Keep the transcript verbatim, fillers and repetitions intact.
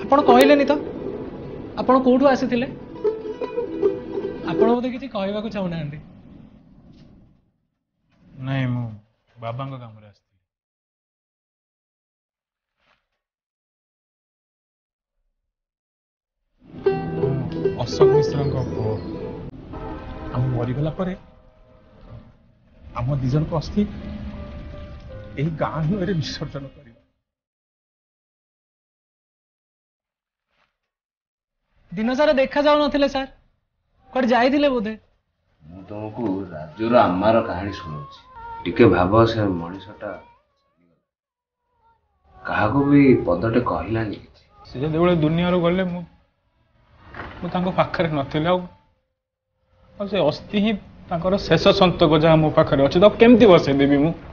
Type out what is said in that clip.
ଆପଣ କହିଲେନି ତ ଆପଣ କୋଉଠୁ ଆସିଥିଲେ? ଆପଣ ବୋଧେ କିଛି କହିବାକୁ ଚାହୁଁନାହାନ୍ତି। ନାଇଁ ମୁଁ ବାବାଙ୍କ କାମରେ ଆସିଥିଲି। ମୁଁ ଅଶୋକ ମିଶ୍ରଙ୍କ ପୁଅ। ଆମ ମରିଗଲା ପରେ ଆମ ଦି ଜଣଙ୍କ ଅସ୍ଥି ଏହି ଗାଁ ନୁହେଁରେ ବିସର୍ଜନ କରିବା। ଦିନ ସାରା ଦେଖା ଯାଉନଥିଲେ ସାର୍, କୁଆଡେ ଯାଇଥିଲେ ବୋଧେ? ମୁଁ ତୁମକୁ ରାଜୁର ଆମାର କାହାଣୀ ଶୁଣୁଛି। ଟିକେ ଭାବ, ସେ ମଣିଷଟା କାହାକୁ ବି ପଦଟେ କହିଲାନି କିଛି। ସେ ଯେତେବେଳେ ଦୁନିଆରୁ ଗଲେ ମୁଁ ମୁଁ ତାଙ୍କ ପାଖରେ ନଥିଲି। ଆଉ ଆଉ ସେ ଅସ୍ଥି ହିଁ ତାଙ୍କର ଶେଷ ସନ୍ତକ ଯାହା ମୋ ପାଖରେ ଅଛି, ତାକୁ କେମିତି ବସେଇ ଦେବି ମୁଁ?